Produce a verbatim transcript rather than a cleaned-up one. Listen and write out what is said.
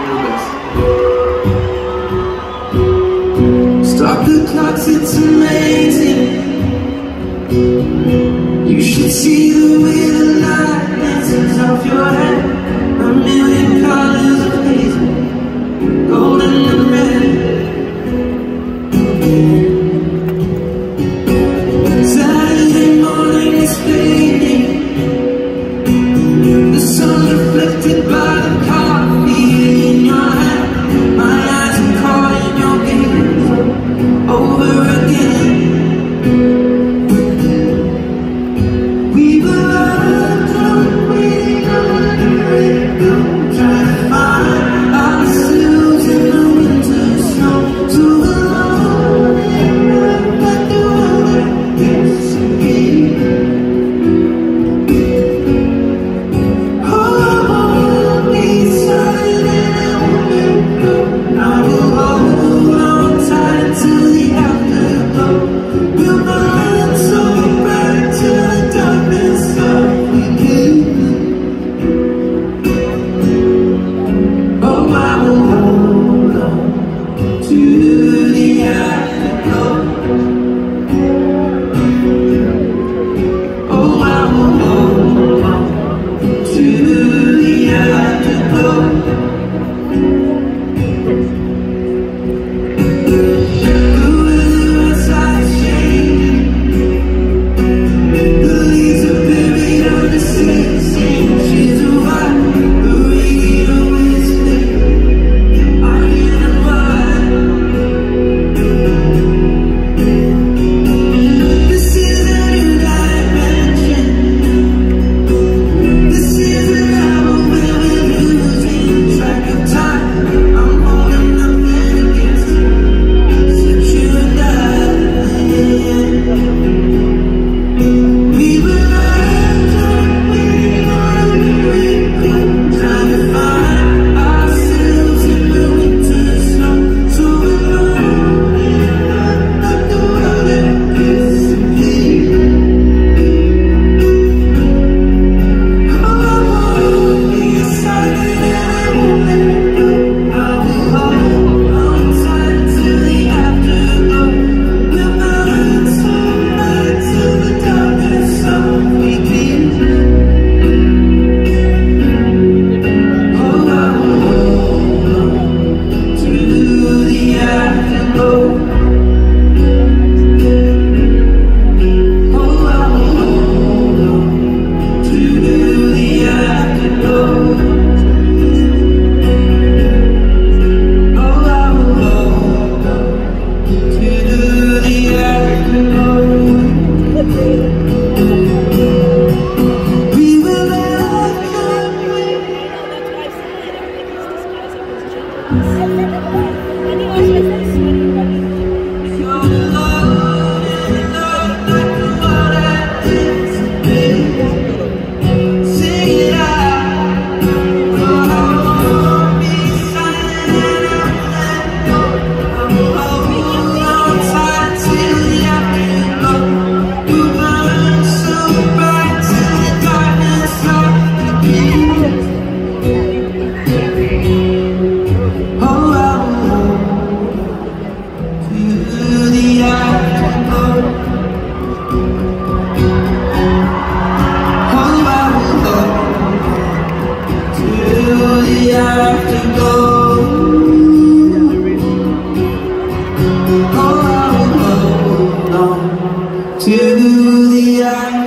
You're the best. Stop the clocks, it's amazing. You should see the way the light dances off your head. A million colors of hazel, golden and red. Saturday morning is fading. The sun reflected by the coffee in your hand. My eyes are caught in your gaze over again. We were alone, waiting on the radio, trying to find ourselves in the winter snow. So alone and run like the world gets again. Oh, I won't be silent, I won't let go. I will hold on tight till the afterglow. We'll burn so bright till the darkness of begin. Oh, I will hold on to the afterglow. Oh, I will hold on to the afterglow. The weather outside is changing. The leaves are buried under same shades of white. The radio is playing iron and wide. This is a new dimension. This is an hour where we're losing track of time. I'm holding nothing against you, since you and I. We were alone, waiting on a miracle, trying to find ourselves in the winter snow. So alone and run like the world had disappeared. Oh, I won't be silent and I won't let go. I will hold on tight till the afterglow. We'll burn so bright till the darkness of begin. Oh, I will hold on to the afterglow. Oh, I will hold on to the afterglow. Oh, I will hold on to the afterglow. We will never come away. So alone and alone like the world had disappeared. Sing it out. Oh, I won't be silent and I won't let go. I will hold on tight till the afterglow. We'll burn so bright till the darkness of begin. Oh, I will hold to the afterglow. Oh, I will hold to the afterglow. Oh, I will hold on to the afterglow.